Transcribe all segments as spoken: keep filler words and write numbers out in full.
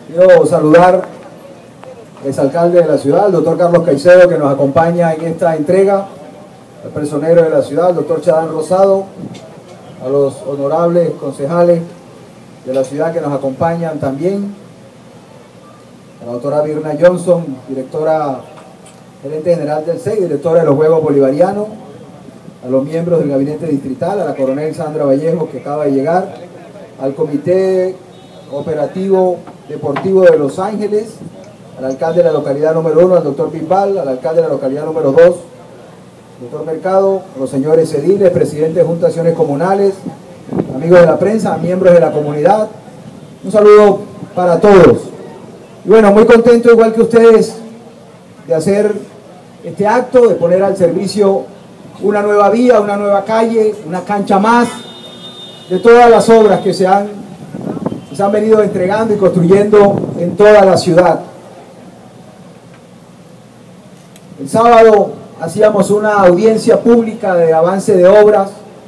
Quiero saludar al exalcalde de la ciudad, el doctor Carlos Caicedo, que nos acompaña en esta entrega, al personero de la ciudad, el doctor Chadán Rosado, a los honorables concejales de la ciudad que nos acompañan también, a la doctora Virna Johnson, directora, gerente general del C E I, directora de los Juegos Bolivarianos, a los miembros del gabinete distrital, a la coronel Sandra Vallejo, que acaba de llegar, al comité operativo deportivo de Los Ángeles, al alcalde de la localidad número uno, al doctor Bisbal, al alcalde de la localidad número dos, doctor Mercado, a los señores ediles, presidentes de Junta de Acciones Comunales, amigos de la prensa, miembros de la comunidad, un saludo para todos. Y bueno, muy contento, igual que ustedes, de hacer este acto, de poner al servicio una nueva vía, una nueva calle, una cancha más, de todas las obras que se han, que se han venido entregando y construyendo en toda la ciudad. El sábado hacíamos una audiencia pública de avance de obras,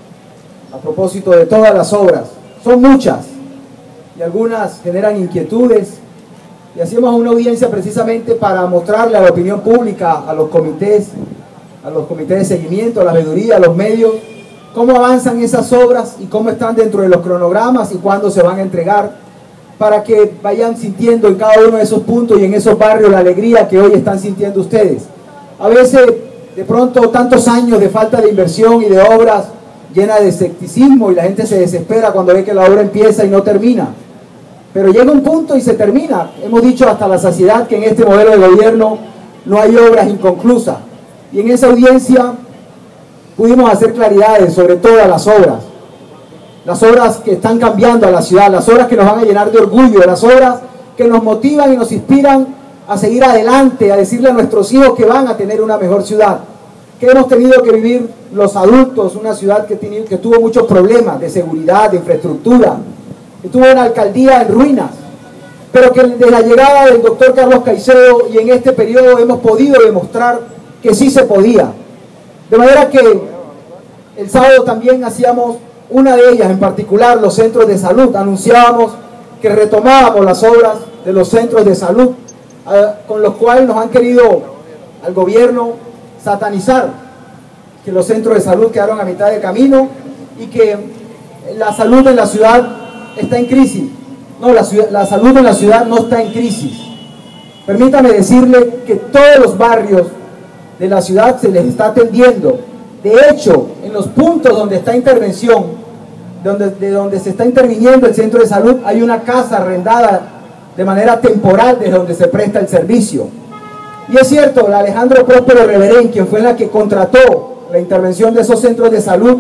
a propósito de todas las obras. Son muchas, y algunas generan inquietudes, y hacíamos una audiencia precisamente para mostrarle a la opinión pública, a los comités, a los comités de seguimiento, a la veeduría, a los medios, cómo avanzan esas obras y cómo están dentro de los cronogramas y cuándo se van a entregar, para que vayan sintiendo en cada uno de esos puntos y en esos barrios la alegría que hoy están sintiendo ustedes. A veces, de pronto, tantos años de falta de inversión y de obras llena de escepticismo, y la gente se desespera cuando ve que la obra empieza y no termina. Pero llega un punto y se termina. Hemos dicho hasta la saciedad que en este modelo de gobierno no hay obras inconclusas. Y en esa audiencia pudimos hacer claridades sobre todas las obras. Las obras que están cambiando a la ciudad, las obras que nos van a llenar de orgullo, las obras que nos motivan y nos inspiran a seguir adelante, a decirle a nuestros hijos que van a tener una mejor ciudad. Que hemos tenido que vivir los adultos, una ciudad que, tiene, que tuvo muchos problemas de seguridad, de infraestructura, que tuvo una alcaldía en ruinas, pero que desde la llegada del doctor Carlos Caicedo y en este periodo hemos podido demostrar que sí se podía. De manera que el sábado también hacíamos una de ellas, en particular los centros de salud. Anunciábamos que retomábamos las obras de los centros de salud, con los cuales nos han querido al gobierno satanizar, que los centros de salud quedaron a mitad de camino y que la salud en la ciudad está en crisis. No, la, ciudad, la salud en la ciudad no está en crisis. Permítame decirle que todos los barrios de la ciudad se les está atendiendo. De hecho, en los puntos donde está intervención, donde, de donde se está interviniendo el centro de salud, hay una casa arrendada de manera temporal desde donde se presta el servicio. Y es cierto, la Alejandro Próspero Reverén, quien fue la que contrató la intervención de esos centros de salud,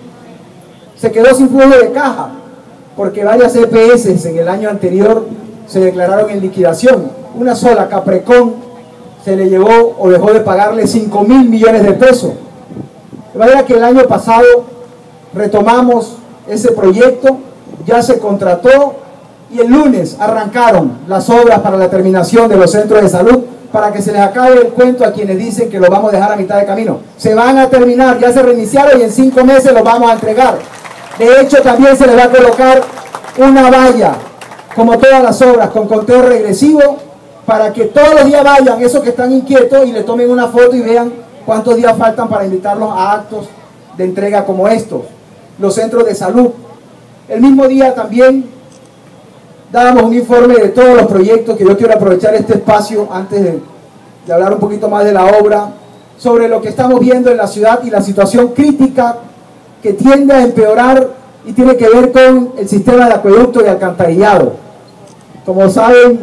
se quedó sin flujo de caja, porque varias E P S en el año anterior se declararon en liquidación. Una sola, Caprecón, se le llevó o dejó de pagarle cinco mil millones de pesos. De manera que el año pasado retomamos ese proyecto, ya se contrató, y el lunes arrancaron las obras para la terminación de los centros de salud, para que se les acabe el cuento a quienes dicen que los vamos a dejar a mitad de camino. Se van a terminar, ya se reiniciaron y en cinco meses los vamos a entregar. De hecho, también se les va a colocar una valla, como todas las obras, con conteo regresivo, para que todos los días vayan esos que están inquietos y le tomen una foto y vean cuántos días faltan para invitarlos a actos de entrega como estos. Los centros de salud. El mismo día también dábamos un informe de todos los proyectos, que yo quiero aprovechar este espacio antes de, de hablar un poquito más de la obra, sobre lo que estamos viendo en la ciudad y la situación crítica que tiende a empeorar y tiene que ver con el sistema de acueducto y alcantarillado. Como saben,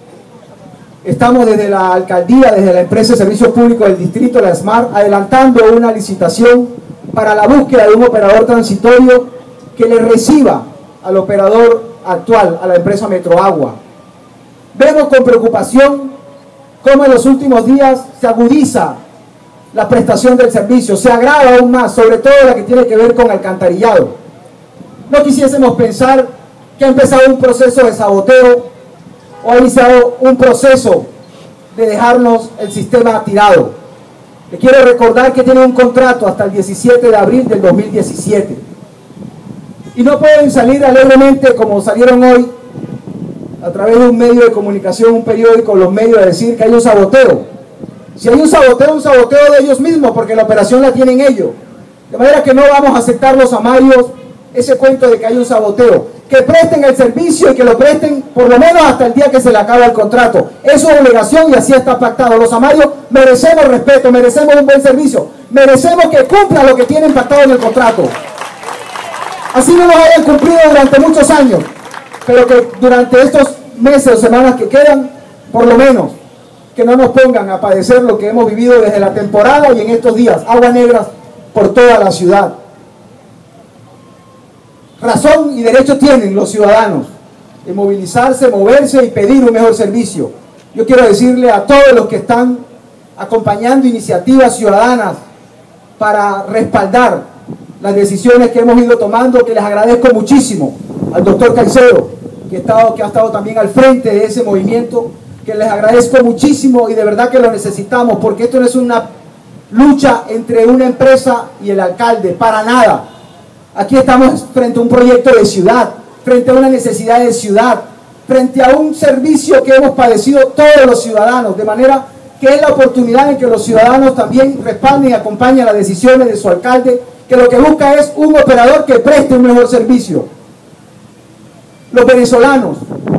estamos desde la alcaldía, desde la empresa de servicios públicos del distrito, la SMART, adelantando una licitación para la búsqueda de un operador transitorio que le reciba al operador actual, a la empresa Metroagua. Vemos con preocupación cómo en los últimos días se agudiza la prestación del servicio, se agrava aún más, sobre todo la que tiene que ver con alcantarillado. No quisiésemos pensar que ha empezado un proceso de saboteo o ha iniciado un proceso de dejarnos el sistema tirado. Le quiero recordar que tiene un contrato hasta el diecisiete de abril del dos mil diecisiete. Y no pueden salir alegremente como salieron hoy a través de un medio de comunicación, un periódico, los medios, a decir que hay un saboteo. Si hay un saboteo, un saboteo de ellos mismos, porque la operación la tienen ellos. De manera que no vamos a aceptar los amarios ese cuento de que hay un saboteo. Que presten el servicio y que lo presten por lo menos hasta el día que se le acaba el contrato. Eso es obligación y así está pactado. Los amarios merecemos respeto, merecemos un buen servicio, merecemos que cumplan lo que tienen pactado en el contrato. Así no nos hayan cumplido durante muchos años, pero que durante estos meses o semanas que quedan, por lo menos, que no nos pongan a padecer lo que hemos vivido desde la temporada y en estos días, aguas negras por toda la ciudad. Razón y derecho tienen los ciudadanos de movilizarse, moverse y pedir un mejor servicio. Yo quiero decirle a todos los que están acompañando iniciativas ciudadanas para respaldar las decisiones que hemos ido tomando, que les agradezco muchísimo. Al doctor Caicedo, que, estado, que ha estado también al frente de ese movimiento, que les agradezco muchísimo y de verdad que lo necesitamos, porque esto no es una lucha entre una empresa y el alcalde, para nada. Aquí estamos frente a un proyecto de ciudad, frente a una necesidad de ciudad, frente a un servicio que hemos padecido todos los ciudadanos, de manera que es la oportunidad en que los ciudadanos también respalden y acompañen las decisiones de su alcalde, que lo que busca es un operador que preste un mejor servicio. Los venezolanos,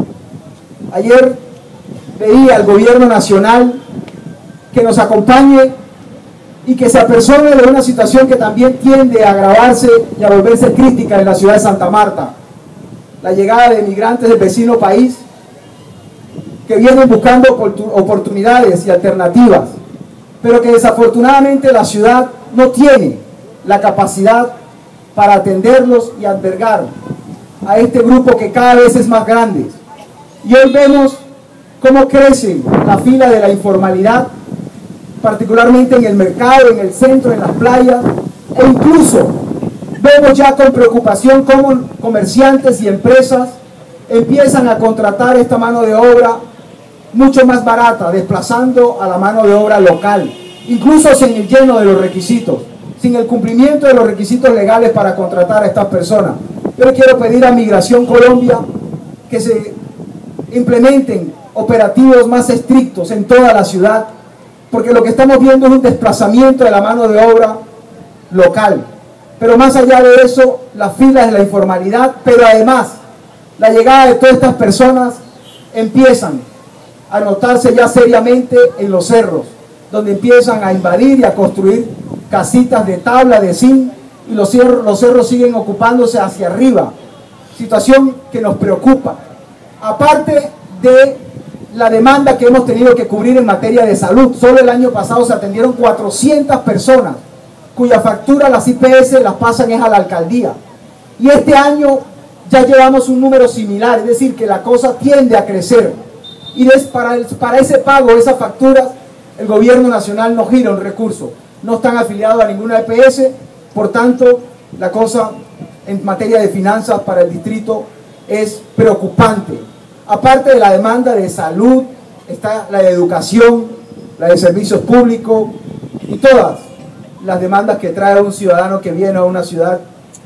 ayer veía al gobierno nacional que nos acompañe y que se apersone de una situación que también tiende a agravarse y a volverse crítica en la ciudad de Santa Marta. La llegada de migrantes del vecino país que vienen buscando oportunidades y alternativas, pero que desafortunadamente la ciudad no tiene la capacidad para atenderlos y albergar a este grupo que cada vez es más grande. Y hoy vemos cómo crece la fila de la informalidad, particularmente en el mercado, en el centro, en las playas, e incluso vemos ya con preocupación cómo comerciantes y empresas empiezan a contratar esta mano de obra mucho más barata, desplazando a la mano de obra local, incluso sin el lleno de los requisitos, sin el cumplimiento de los requisitos legales para contratar a estas personas. Yo le quiero pedir a Migración Colombia que se implementen operativos más estrictos en toda la ciudad, porque lo que estamos viendo es un desplazamiento de la mano de obra local. Pero más allá de eso, las filas de la informalidad, pero además la llegada de todas estas personas empiezan a notarse ya seriamente en los cerros, donde empiezan a invadir y a construir casitas de tabla, de zinc, y los cerros, los cerros siguen ocupándose hacia arriba, situación que nos preocupa. Aparte de la demanda que hemos tenido que cubrir en materia de salud, solo el año pasado se atendieron cuatrocientas personas, cuya factura las I P S las pasan es a la alcaldía. Y este año ya llevamos un número similar, es decir, que la cosa tiende a crecer. Y des, para, el, para ese pago de esas facturas, el gobierno nacional no gira un recurso. No están afiliados a ninguna E P S, por tanto, la cosa en materia de finanzas para el distrito es preocupante. Aparte de la demanda de salud, está la de educación, la de servicios públicos y todas las demandas que trae un ciudadano que viene a una ciudad,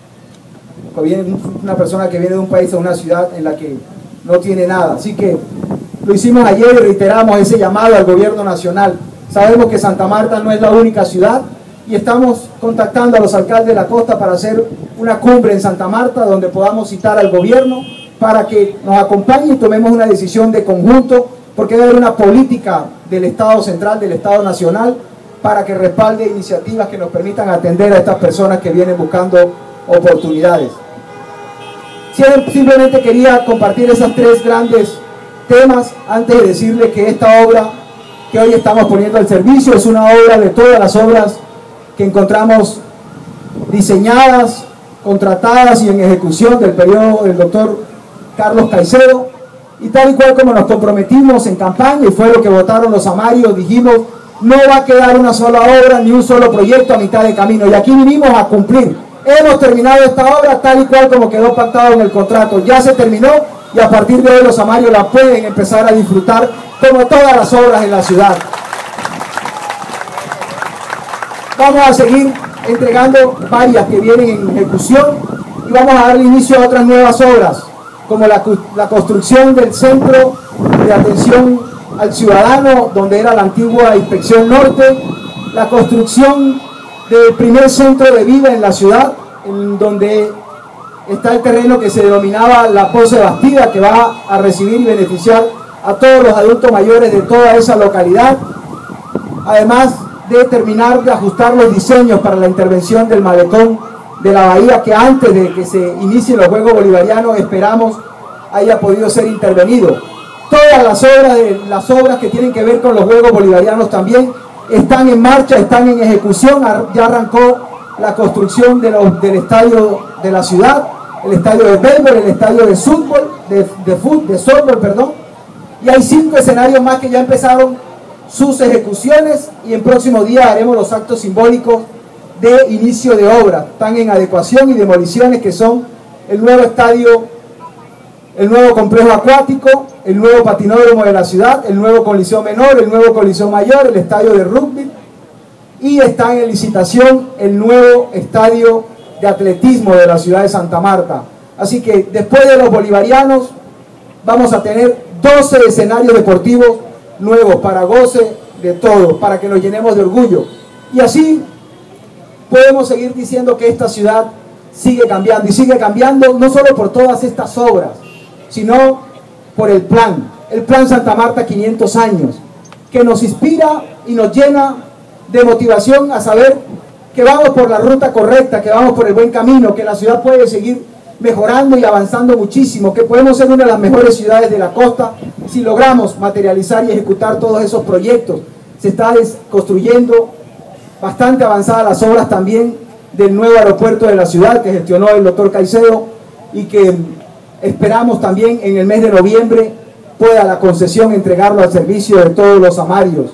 que viene, una persona que viene de un país a una ciudad en la que no tiene nada. Así que lo hicimos ayer y reiteramos ese llamado al gobierno nacional. Sabemos que Santa Marta no es la única ciudad y estamos contactando a los alcaldes de la costa para hacer una cumbre en Santa Marta donde podamos citar al gobierno para que nos acompañe y tomemos una decisión de conjunto, porque debe haber una política del Estado central, del Estado nacional, para que respalde iniciativas que nos permitan atender a estas personas que vienen buscando oportunidades. Simplemente quería compartir esos tres grandes temas antes de decirle que esta obra que hoy estamos poniendo al servicio es una obra de todas las obras que encontramos diseñadas, contratadas y en ejecución del periodo del doctor Carlos Caicedo, y tal y cual como nos comprometimos en campaña y fue lo que votaron los amarios, dijimos: no va a quedar una sola obra ni un solo proyecto a mitad de camino, y aquí vinimos a cumplir. Hemos terminado esta obra tal y cual como quedó pactado en el contrato, ya se terminó y a partir de hoy los amarios la pueden empezar a disfrutar como todas las obras en la ciudad. Vamos a seguir entregando varias que vienen en ejecución y vamos a darle inicio a otras nuevas obras, como la, la construcción del centro de atención al ciudadano, donde era la antigua Inspección Norte, la construcción del primer centro de vida en la ciudad, en donde está el terreno que se denominaba la Pose Bastida, que va a recibir y beneficiar a todos los adultos mayores de toda esa localidad, además de terminar de ajustar los diseños para la intervención del malecón de la bahía, que antes de que se inicien los Juegos Bolivarianos esperamos haya podido ser intervenido. Todas las obras, de, las obras que tienen que ver con los Juegos Bolivarianos también están en marcha, están en ejecución. Ya arrancó la construcción de los, del estadio de la ciudad, el estadio de béisbol, el estadio de fútbol, de, de, fútbol, de softball, perdón, y hay cinco escenarios más que ya empezaron sus ejecuciones, y en próximo día haremos los actos simbólicos de inicio de obra. Están en adecuación y demoliciones, que son el nuevo estadio, el nuevo complejo acuático, el nuevo patinódromo de la ciudad, el nuevo coliseo menor, el nuevo coliseo mayor, el estadio de rugby, y está en licitación el nuevo estadio de atletismo de la ciudad de Santa Marta. Así que después de los bolivarianos vamos a tener doce escenarios deportivos nuevos para goce de todos, para que nos llenemos de orgullo. Y así podemos seguir diciendo que esta ciudad sigue cambiando, y sigue cambiando no solo por todas estas obras, sino por el plan, el plan Santa Marta quinientos años, que nos inspira y nos llena de motivación a saber que vamos por la ruta correcta, que vamos por el buen camino, que la ciudad puede seguir mejorando y avanzando muchísimo, que podemos ser una de las mejores ciudades de la costa si logramos materializar y ejecutar todos esos proyectos. Se está construyendo bastante avanzadas las obras también del nuevo aeropuerto de la ciudad, que gestionó el doctor Caicedo, y que esperamos también en el mes de noviembre pueda la concesión entregarlo al servicio de todos los amarios.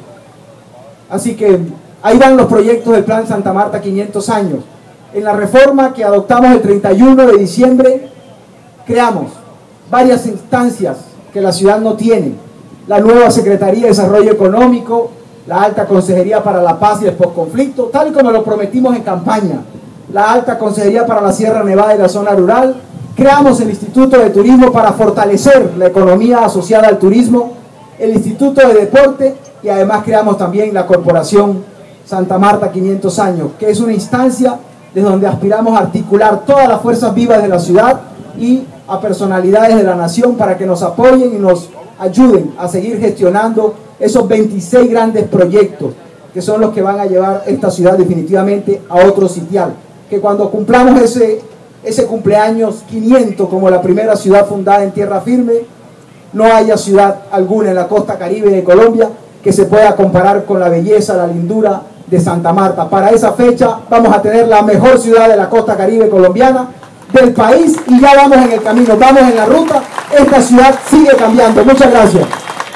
Así que ahí van los proyectos del Plan Santa Marta quinientos años. En la reforma que adoptamos el treinta y uno de diciembre, creamos varias instancias que la ciudad no tiene. La nueva Secretaría de Desarrollo Económico, la Alta Consejería para la Paz y el Postconflicto, tal como lo prometimos en campaña. La Alta Consejería para la Sierra Nevada y la Zona Rural. Creamos el Instituto de Turismo para fortalecer la economía asociada al turismo, el Instituto de Deporte, y además creamos también la Corporación Santa Marta quinientos años, que es una instancia desde donde aspiramos a articular todas las fuerzas vivas de la ciudad y a personalidades de la nación para que nos apoyen y nos ayuden a seguir gestionando esos veintiséis grandes proyectos que son los que van a llevar esta ciudad definitivamente a otro sitial. Que cuando cumplamos ese, ese cumpleaños quinientos como la primera ciudad fundada en tierra firme, no haya ciudad alguna en la costa caribe de Colombia que se pueda comparar con la belleza, la lindura de Santa Marta. Para esa fecha vamos a tener la mejor ciudad de la costa caribe colombiana, del país, y ya vamos en el camino, vamos en la ruta. Esta ciudad sigue cambiando. Muchas gracias.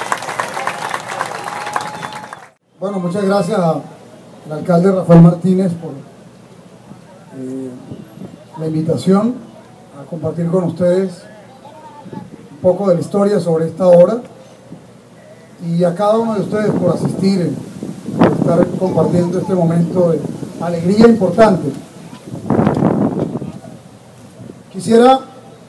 Bueno, muchas gracias al alcalde Rafael Martínez por eh, la invitación a compartir con ustedes un poco de la historia sobre esta obra, y a cada uno de ustedes por asistir, por estar compartiendo este momento de alegría importante. Quisiera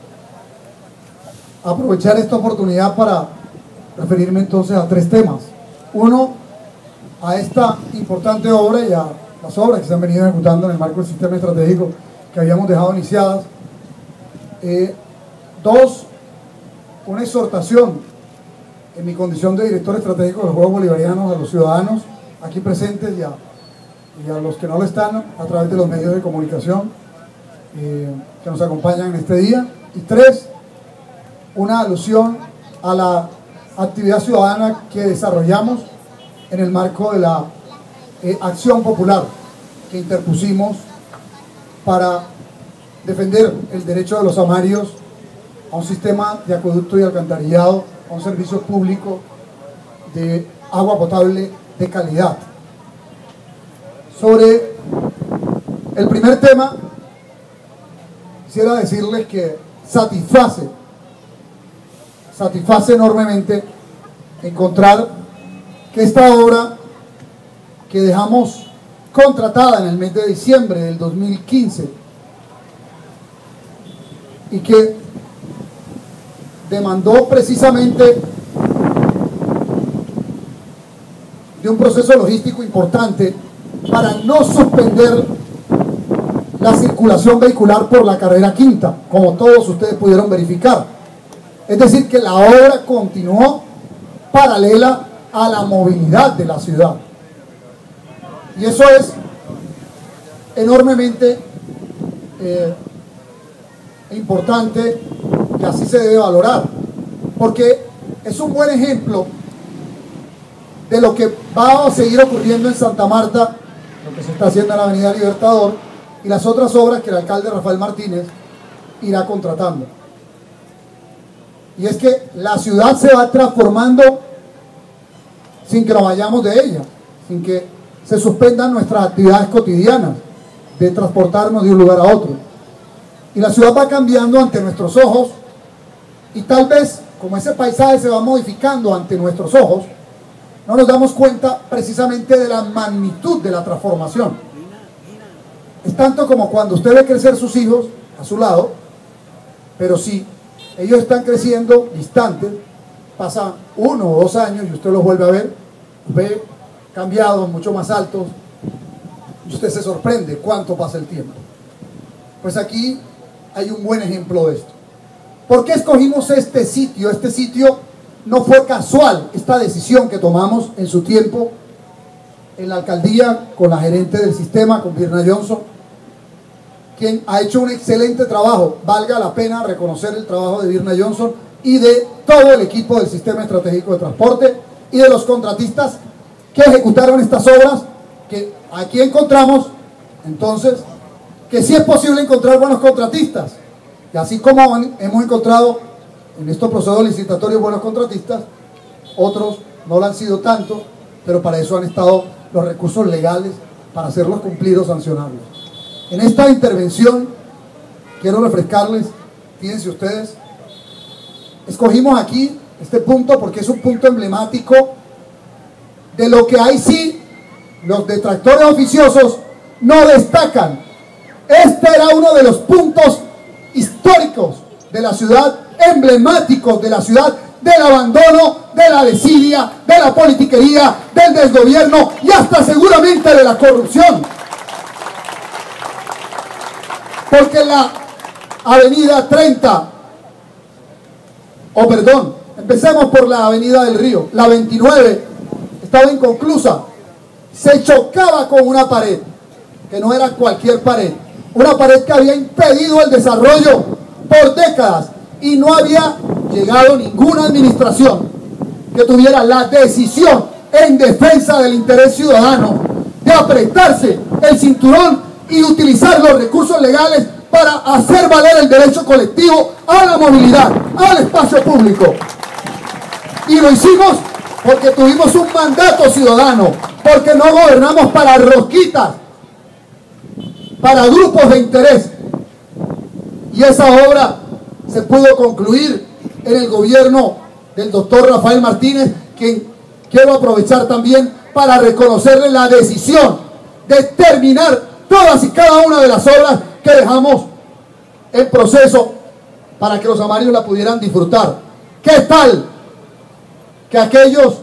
aprovechar esta oportunidad para referirme entonces a tres temas. Uno, a esta importante obra y a las obras que se han venido ejecutando en el marco del sistema estratégico que habíamos dejado iniciadas. Eh, dos, una exhortación en mi condición de director estratégico de los Juegos Bolivarianos a los ciudadanos aquí presentes y a, y a los que no lo están a través de los medios de comunicación eh, que nos acompañan en este día. Y tres, una alusión a la actividad ciudadana que desarrollamos en el marco de la eh, acción popular que interpusimos para defender el derecho de los amarios a un sistema de acueducto y alcantarillado, a un servicio público de agua potable de calidad. Sobre el primer tema, quisiera decirles que satisface, satisface enormemente encontrar que esta obra que dejamos contratada en el mes de diciembre del dos mil quince y que demandó precisamente de un proceso logístico importante para no suspender la circulación vehicular por la carrera quinta, como todos ustedes pudieron verificar. Es decir, que la obra continuó paralela a la movilidad de la ciudad. Y eso es enormemente eh, importante, que así se debe valorar, porque es un buen ejemplo de lo que va a seguir ocurriendo en Santa Marta, lo que se está haciendo en la Avenida Libertador y las otras obras que el alcalde Rafael Martínez irá contratando. Y es que la ciudad se va transformando sin que nos vayamos de ella, sin que se suspendan nuestras actividades cotidianas de transportarnos de un lugar a otro. Y la ciudad va cambiando ante nuestros ojos, y tal vez, como ese paisaje se va modificando ante nuestros ojos, no nos damos cuenta precisamente de la magnitud de la transformación. Es tanto como cuando usted ve crecer sus hijos a su lado, pero si ellos están creciendo distantes, pasan uno o dos años y usted los vuelve a ver, los ve cambiados, mucho más altos, y usted se sorprende cuánto pasa el tiempo. Pues aquí hay un buen ejemplo de esto. ¿Por qué escogimos este sitio? Este sitio no fue casual, esta decisión que tomamos en su tiempo en la alcaldía con la gerente del sistema, con Virna Johnson, quien ha hecho un excelente trabajo. Valga la pena reconocer el trabajo de Virna Johnson y de todo el equipo del Sistema Estratégico de Transporte y de los contratistas que ejecutaron estas obras, que aquí encontramos entonces que sí es posible encontrar buenos contratistas, y así como hemos encontrado en estos procesos licitatorios buenos contratistas, otros no lo han sido tanto, pero para eso han estado los recursos legales para hacerlos cumplir o sancionarlos. En esta intervención quiero refrescarles, fíjense ustedes, escogimos aquí este punto porque es un punto emblemático de lo que ahí sí los detractores oficiosos no destacan. Este era uno de los puntos históricos de la ciudad, emblemáticos de la ciudad, del abandono, de la desidia, de la politiquería, del desgobierno y hasta seguramente de la corrupción. Porque la avenida treinta, o perdón, empecemos por la avenida del Río, la veintinueve estaba inconclusa, se chocaba con una pared, que no era cualquier pared, una pared que había impedido el desarrollo por décadas y no había llegado ninguna administración que tuviera la decisión en defensa del interés ciudadano de apretarse el cinturón y utilizar los recursos legales para hacer valer el derecho colectivo a la movilidad, al espacio público. Y lo hicimos porque tuvimos un mandato ciudadano, porque no gobernamos para rosquitas, para grupos de interés. Y esa obra se pudo concluir en el gobierno del doctor Rafael Martínez, quien quiero aprovechar también para reconocerle la decisión de terminar todas y cada una de las obras que dejamos en proceso para que los amarillos la pudieran disfrutar. ¿Qué tal que aquellos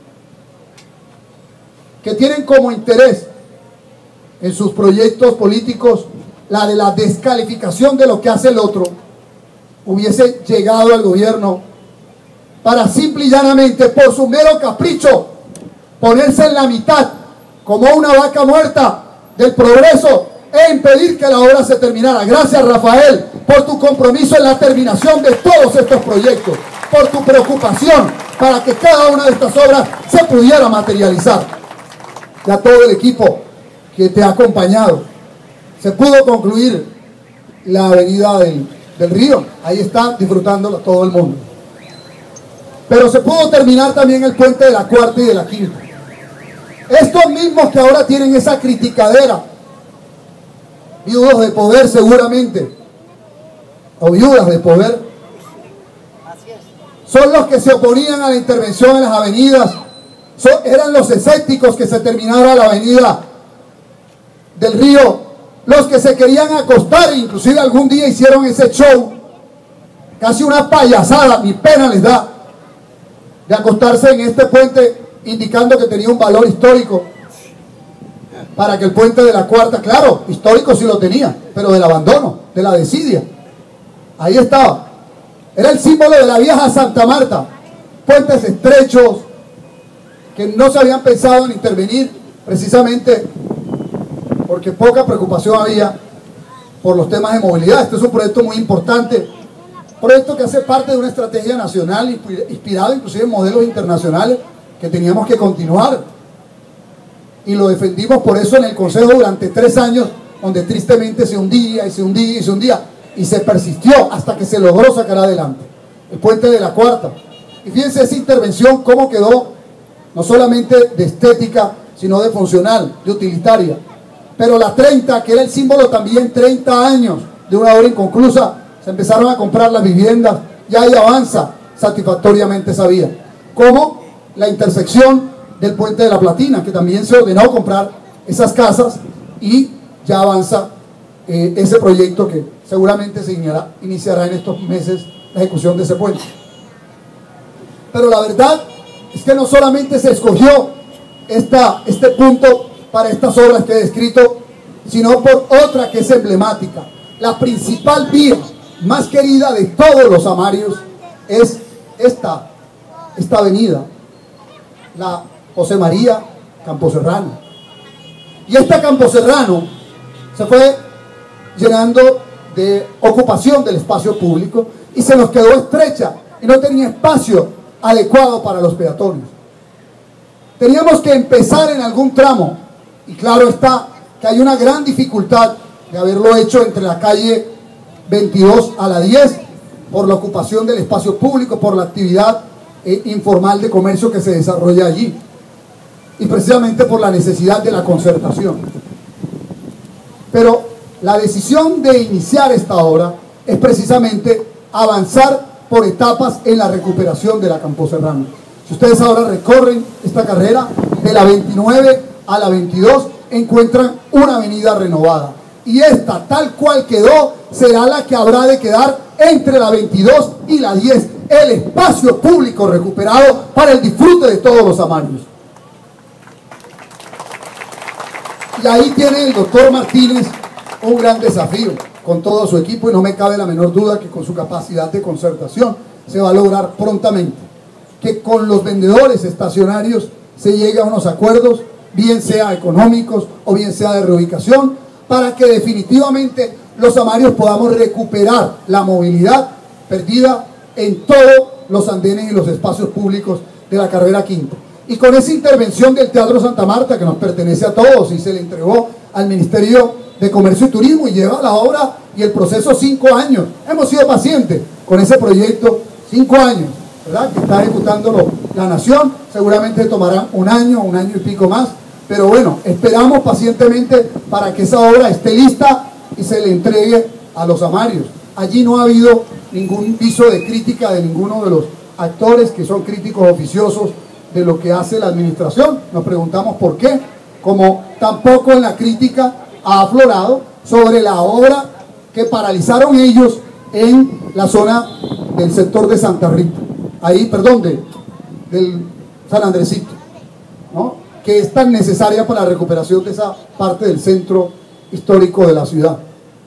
que tienen como interés en sus proyectos políticos la de la descalificación de lo que hace el otro, hubiese llegado al gobierno para simple y llanamente, por su mero capricho, ponerse en la mitad como una vaca muerta del progreso e impedir que la obra se terminara? Gracias, Rafael, por tu compromiso en la terminación de todos estos proyectos, por tu preocupación para que cada una de estas obras se pudiera materializar. Y a todo el equipo que te ha acompañado. Se pudo concluir la avenida del, del Río, ahí está disfrutándolo todo el mundo. Pero se pudo terminar también el puente de la cuarta y de la quinta. Estos mismos que ahora tienen esa criticadera, viudos de poder seguramente, o viudas de poder, son los que se oponían a la intervención en las avenidas, son, eran los escépticos que se terminara la avenida del Río, los que se querían acostar, inclusive algún día hicieron ese show casi una payasada, ni pena les da, de acostarse en este puente indicando que tenía un valor histórico para que el puente de la Cuarta, claro, histórico sí lo tenía, pero del abandono, de la desidia, ahí estaba. Era el símbolo de la vieja Santa Marta, puentes estrechos que no se habían pensado en intervenir precisamente porque poca preocupación había por los temas de movilidad. Este es un proyecto muy importante, proyecto que hace parte de una estrategia nacional inspirada inclusive en modelos internacionales que teníamos que continuar, y lo defendimos por eso en el Consejo durante tres años, donde tristemente se hundía y se hundía y se hundía, y se persistió hasta que se logró sacar adelante el puente de la Cuarta. Y fíjense esa intervención cómo quedó, no solamente de estética, sino de funcional, de utilitaria. Pero la treinta, que era el símbolo también, treinta años de una obra inconclusa, se empezaron a comprar las viviendas, ya ahí avanza satisfactoriamente esa vía. Como la intersección del puente de la Platina, que también se ordenó comprar esas casas, y ya avanza eh, ese proyecto que seguramente se iniciará, iniciará en estos meses la ejecución de ese puente. Pero la verdad es que no solamente se escogió esta, este punto para estas obras que he descrito, sino por otra que es emblemática. La principal vía más querida de todos los amarios es esta, esta avenida, la José María Camposerrano. Y esta Camposerrano se fue llenando de ocupación del espacio público y se nos quedó estrecha y no tenía espacio adecuado para los peatones. Teníamos que empezar en algún tramo, y claro está que hay una gran dificultad de haberlo hecho entre la calle veintidós a la diez por la ocupación del espacio público, por la actividad eh, informal de comercio que se desarrolla allí, y precisamente por la necesidad de la concertación. Pero la decisión de iniciar esta obra es precisamente avanzar por etapas en la recuperación de la Camposerrano. Si ustedes ahora recorren esta carrera de la veintinueve a la veintidós, encuentran una avenida renovada, y esta tal cual quedó será la que habrá de quedar entre la veintidós y la diez, el espacio público recuperado para el disfrute de todos los amarios. Y ahí tiene el doctor Martínez un gran desafío con todo su equipo, y no me cabe la menor duda que con su capacidad de concertación se va a lograr prontamente que con los vendedores estacionarios se llegue a unos acuerdos, bien sea económicos o bien sea de reubicación, para que definitivamente los amarios podamos recuperar la movilidad perdida en todos los andenes y los espacios públicos de la carrera quinta. Y con esa intervención del Teatro Santa Marta, que nos pertenece a todos y se le entregó al Ministerio de Comercio y Turismo, y lleva la obra y el proceso cinco años. Hemos sido pacientes con ese proyecto, cinco años, ¿verdad?, que está ejecutándolo la Nación. Seguramente tomará un año, un año y pico más, pero bueno, esperamos pacientemente para que esa obra esté lista y se le entregue a los amarios. Allí no ha habido ningún viso de crítica de ninguno de los actores que son críticos oficiosos de lo que hace la administración. Nos preguntamos por qué, como tampoco en la crítica ha aflorado sobre la obra que paralizaron ellos en la zona del sector de Santa Rita, ahí, perdón, de, del San Andresito, ¿no?, que es tan necesaria para la recuperación de esa parte del centro histórico de la ciudad.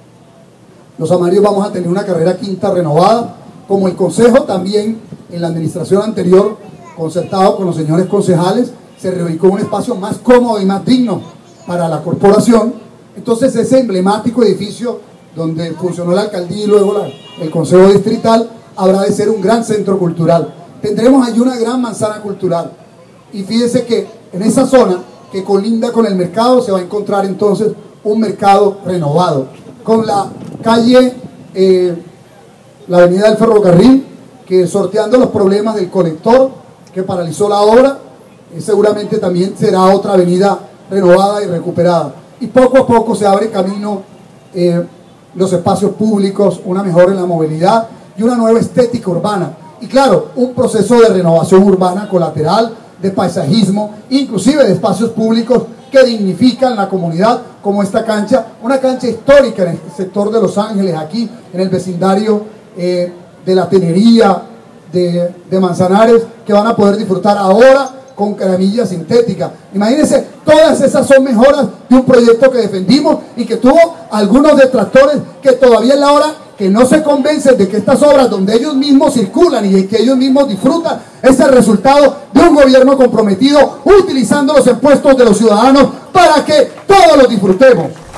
Los amarios vamos a tener una carrera quinta renovada, como el Consejo también en la administración anterior, concertado con los señores concejales, se reubicó un espacio más cómodo y más digno para la corporación. Entonces ese emblemático edificio donde funcionó la alcaldía y luego la, el Consejo Distrital habrá de ser un gran centro cultural. Tendremos allí una gran manzana cultural, y fíjese que en esa zona que colinda con el mercado se va a encontrar entonces un mercado renovado, con la calle, eh, la avenida del ferrocarril, que sorteando los problemas del colector que paralizó la obra, eh, seguramente también será otra avenida renovada y recuperada. Y poco a poco se abre camino, eh, los espacios públicos, una mejora en la movilidad y una nueva estética urbana. Y claro, un proceso de renovación urbana colateral, de paisajismo, inclusive de espacios públicos que dignifican la comunidad, como esta cancha, una cancha histórica en el sector de Los Ángeles, aquí en el vecindario eh, de La Tenería, de, de Manzanares, que van a poder disfrutar ahora con caramilla sintética. Imagínense, todas esas son mejoras de un proyecto que defendimos y que tuvo algunos detractores que todavía es la hora que no se convencen de que estas obras donde ellos mismos circulan y que ellos mismos disfrutan es el resultado de un gobierno comprometido utilizando los impuestos de los ciudadanos para que todos los disfrutemos.